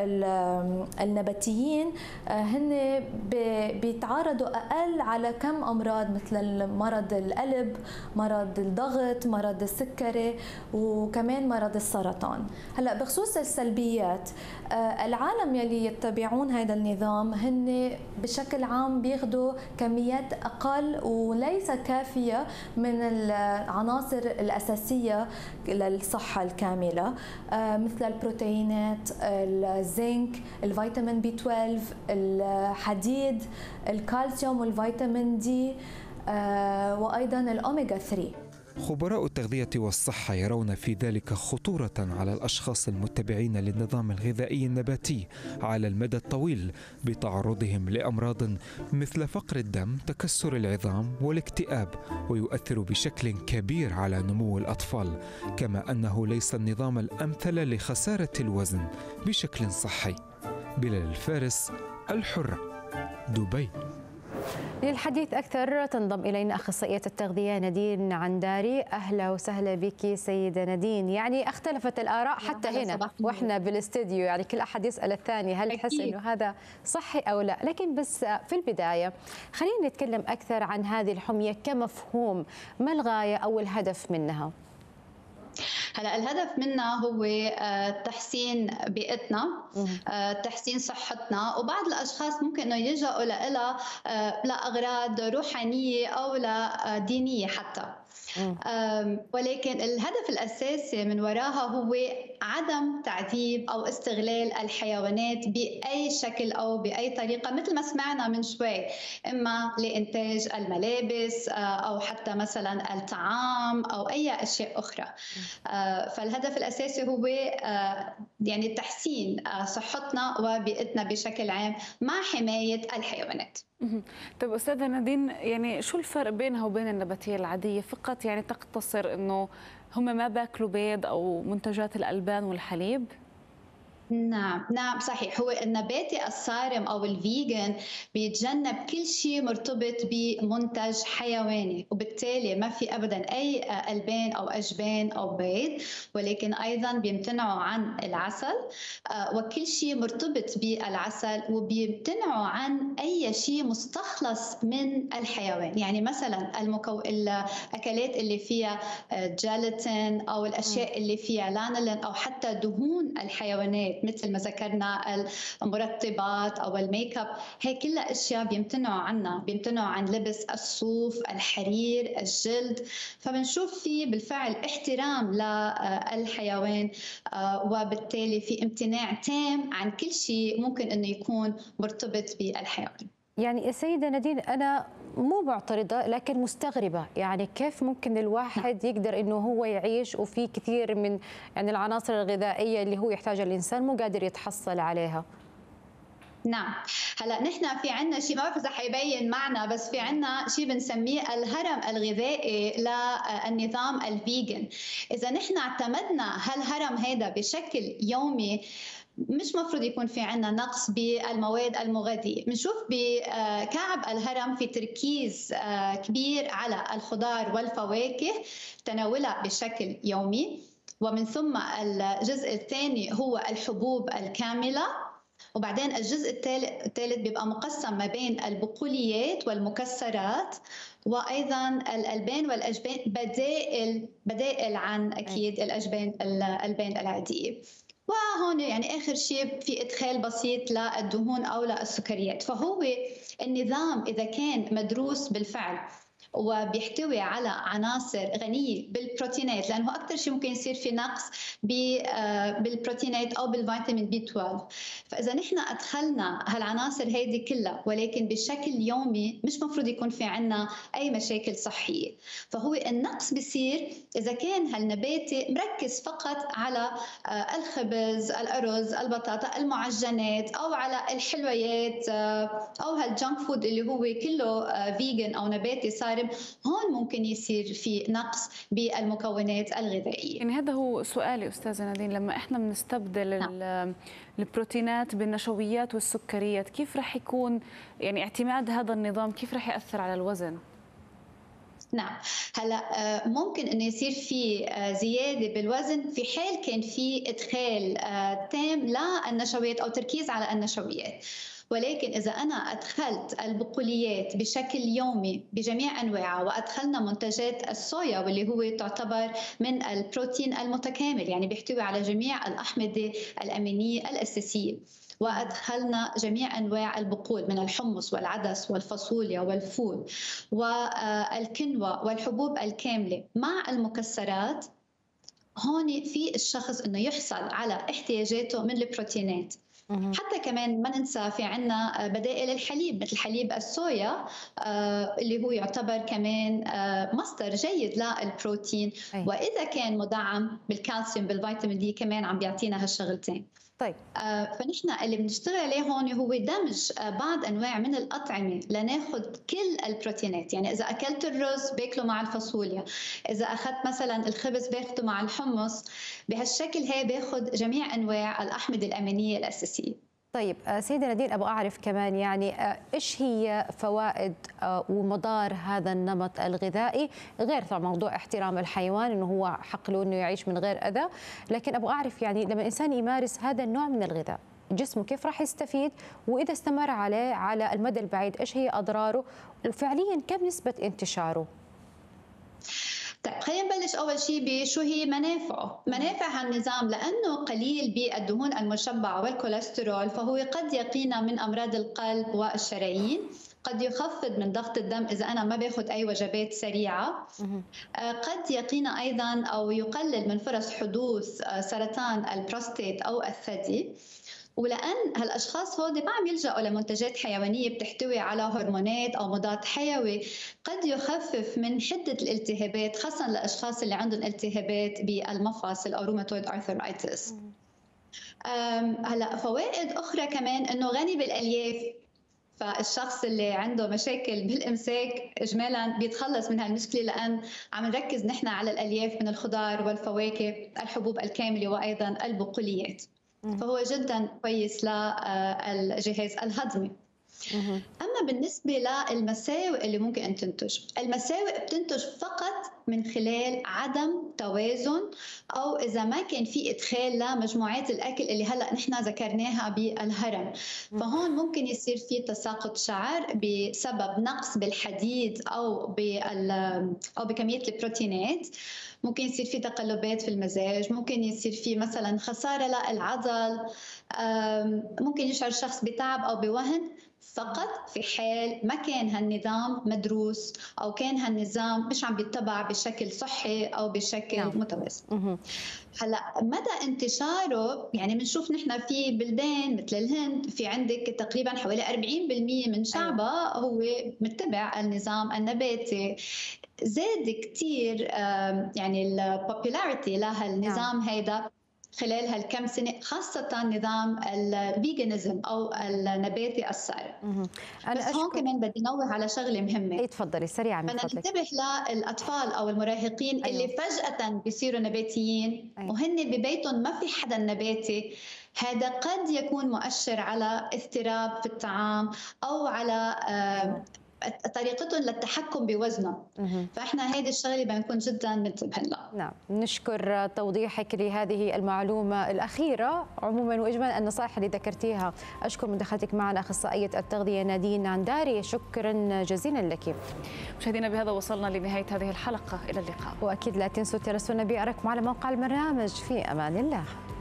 النباتيين هن بيتعرضوا اقل على كم امراض، مثل مرض القلب، مرض الضغط، مرض السكري، وكمان مرض السرطان. هلا بخصوص السلبيات، العالم يلي يتبعون هذا النظام هن بشكل عام بياخذوا كميات اقل وليس كافيه من العناصر الاساسيه للصحه الكامله، مثل البروتينات، الزنك، الفيتامين B12، الحديد، الكالسيوم والفيتامين دي، وايضا الاوميجا 3. خبراء التغذية والصحة يرون في ذلك خطورة على الأشخاص المتبعين للنظام الغذائي النباتي على المدى الطويل، بتعرضهم لأمراض مثل فقر الدم، تكسر العظام والاكتئاب، ويؤثر بشكل كبير على نمو الأطفال، كما أنه ليس النظام الأمثل لخسارة الوزن بشكل صحي. بلال الفارس، الحرة، دبي. للحديث أكثر تنضم إلينا أخصائية التغذية نادين عنداري. أهلا وسهلا بك سيدة نادين. يعني اختلفت الآراء حتى هنا وإحنا بالاستديو، يعني كل أحد يسأل الثاني هل تحس إنه هذا صحي أو لا. لكن بس في البداية خلينا نتكلم أكثر عن هذه الحمية كمفهوم، ما الغاية أو الهدف منها؟ هلا الهدف منها هو تحسين بيئتنا، تحسين صحتنا، وبعض الاشخاص ممكن انه يلجأوا لها لاغراض روحانيه او لدينيه حتى. ولكن الهدف الأساسي من وراها هو عدم تعذيب أو استغلال الحيوانات بأي شكل أو بأي طريقة، مثل ما سمعنا من شوي، إما لإنتاج الملابس أو حتى مثلا الطعام أو أي أشياء أخرى. فالهدف الأساسي هو يعني تحسين صحتنا وبيئتنا بشكل عام مع حماية الحيوانات. طيب أستاذة نادين، يعني شو الفرق بينها وبين النباتية العادية؟ فقط يعني تقتصر إنه هم ما باكلوا بيض أو منتجات الألبان والحليب؟ نعم صحيح. هو النباتي الصارم أو الفيجن بيتجنب كل شيء مرتبط بمنتج حيواني، وبالتالي ما في أبدا أي ألبان أو أجبان أو بيض، ولكن أيضا بيمتنعوا عن العسل وكل شيء مرتبط بالعسل، وبيمتنعوا عن أي شيء مستخلص من الحيوان. يعني مثلا الأكلات اللي فيها جيلاتين أو الأشياء اللي فيها لانولين أو حتى دهون الحيوانات مثل ما ذكرنا المرطبات أو الميك اب، هي كلها أشياء بيمتنعوا عنها، بيمتنعوا عن لبس الصوف، الحرير، الجلد. فبنشوف في بالفعل احترام للحيوان، وبالتالي في امتناع تام عن كل شيء ممكن أنه يكون مرتبط بالحيوان. يعني السيدة نادين، أنا مو معترضة لكن مستغربة، يعني كيف ممكن الواحد يقدر إنه هو يعيش وفي كثير من يعني العناصر الغذائية اللي هو يحتاجها الإنسان مو قادر يتحصل عليها؟ نعم، هلا نحن في عنا شيء، ما بعرف اذا حيبين معنا، بس في عنا شيء بنسميه الهرم الغذائي للنظام الفيجن. اذا نحن اعتمدنا هالهرم هذا بشكل يومي، مش مفروض يكون في عنا نقص بالمواد المغذية. بنشوف بكعب الهرم في تركيز كبير على الخضار والفواكه تناولها بشكل يومي، ومن ثم الجزء الثاني هو الحبوب الكاملة، وبعدين الجزء الثالث بيبقى مقسم ما بين البقوليات والمكسرات، وأيضا الألبان والأجبان، بدائل عن أكيد الألبان العادية. وهون يعني آخر شيء في إدخال بسيط للدهون أو للسكريات. فهو النظام إذا كان مدروس بالفعل وبيحتوي على عناصر غنية بالبروتينات، لأنه أكثر شيء ممكن يصير في نقص بالبروتينات أو بالفيتامين B12. فإذا نحن أدخلنا هالعناصر هذه كلها ولكن بشكل يومي، مش مفروض يكون في عنا أي مشاكل صحية. فهو النقص بيصير إذا كان هالنباتي مركز فقط على الخبز، الأرز، البطاطا، المعجنات، أو على الحلويات، أو هالجانك فود اللي هو كله فيجن أو نباتي صار. هون ممكن يصير في نقص بالمكونات الغذائية. يعني هذا هو سؤالي أستاذة نادين، لما إحنا بنستبدل البروتينات بالنشويات والسكريات، كيف رح يكون يعني اعتماد هذا النظام، كيف رح يأثر على الوزن؟ نعم، هلا ممكن انه يصير في زياده بالوزن في حال كان في ادخال تام للنشويات او تركيز على النشويات. ولكن إذا أنا أدخلت البقوليات بشكل يومي بجميع أنواعها، وأدخلنا منتجات الصويا واللي هو تعتبر من البروتين المتكامل، يعني بيحتوي على جميع الأحماض الأمينية الأساسية، وأدخلنا جميع أنواع البقول من الحمص والعدس والفاصوليا والفول والكنوة والحبوب الكاملة مع المكسرات، هون في الشخص إنه يحصل على احتياجاته من البروتينات. حتى كمان ما ننسى في عنا بدائل الحليب مثل حليب الصويا اللي هو يعتبر كمان مصدر جيد للبروتين، وإذا كان مدعم بالكالسيوم بالفيتامين دي كمان عم بيعطينا هالشغلتين. طيب فنحن اللي بنشتغل عليه هون هو دمج بعض أنواع من الأطعمة لناخذ كل البروتينات. يعني إذا أكلت الرز باكله مع الفاصوليا، إذا أخذت مثلا الخبز باخده مع الحمص، بهالشكل هي باخذ جميع أنواع الأحماض الأمينية الأساسية. طيب سيدة نادين، أبغى أعرف كمان يعني إيش هي فوائد ومضار هذا النمط الغذائي، غير طبعا موضوع احترام الحيوان إنه هو حق له إنه يعيش من غير أذى، لكن أبغى أعرف يعني لما الإنسان يمارس هذا النوع من الغذاء جسمه كيف راح يستفيد، وإذا استمر عليه على المدى البعيد إيش هي أضراره، وفعليا كم نسبة انتشاره؟ طيب خلينا نبلش أول شيء بشو هي منافعه. منافع هالنظام لأنه قليل بالدهون المشبعة والكوليسترول، فهو قد يقينا من أمراض القلب والشرايين، قد يخفض من ضغط الدم إذا أنا ما باخد أي وجبات سريعة، قد يقينا أيضاً أو يقلل من فرص حدوث سرطان البروستات أو الثدي. ولأن هالأشخاص هودي ما عم يلجأوا لمنتجات حيوانية بتحتوي على هرمونات أو مضاد حيوي، قد يخفف من حدة الالتهابات، خاصة للأشخاص اللي عندهم التهابات بالمفاصل أو روماتويد أرثرايتس. هلا فوائد أخرى كمان إنه غني بالألياف، فالشخص اللي عنده مشاكل بالإمساك إجمالاً بيتخلص من هالمشكلة، لأن عم نركز نحن على الألياف من الخضار والفواكه، الحبوب الكاملة وأيضاً البقوليات. فهو جدا كويس للجهاز الهضمي. أما بالنسبة للمساوئ اللي ممكن أن تنتج، المساوئ بتنتج فقط من خلال عدم توازن، أو إذا ما كان في إدخال لمجموعات الأكل اللي هلأ نحن ذكرناها بالهرم. فهون ممكن يصير في تساقط شعر بسبب نقص بالحديد أو بكمية البروتينات، ممكن يصير في تقلبات في المزاج، ممكن يصير في مثلا خسارة للعضل، ممكن يشعر الشخص بتعب أو بوهن، فقط في حال ما كان هالنظام مدروس أو كان هالنظام مش عم بيتبع بشكل صحي أو بشكل متوازن. هلا مدى انتشاره يعني بنشوف نحن في بلدان مثل الهند في عندك تقريبا حوالي 40% من شعبها هو متبع النظام النباتي. زاد كتير يعني البوبولاريتي لهالنظام هيدا خلال هالكم سنة، خاصة نظام الفيجانيزم أو النباتي الصارم. بس هون كمان بدي نوه على شغلة مهمة. تفضلي سريعا. بدنا ننتبه للأطفال أو المراهقين اللي فجأة بيصيروا نباتيين وهن ببيتهم ما في حدا نباتي. هذا قد يكون مؤشر على اضطراب في الطعام أو على طريقتهم للتحكم بوزنهم. فاحنا هذه الشغله بنكون جدا منتبهين لها. نعم، نشكر توضيحك لهذه المعلومه الاخيره. عموما واجمالا النصائح اللي ذكرتيها، اشكر مداخلتك معنا اخصائيه التغذيه نادين عنداري، شكرا جزيلا لك. مشاهدينا بهذا وصلنا لنهايه هذه الحلقه، الى اللقاء. واكيد لا تنسوا تراسلونا بارائكم على موقع البرنامج. في امان الله.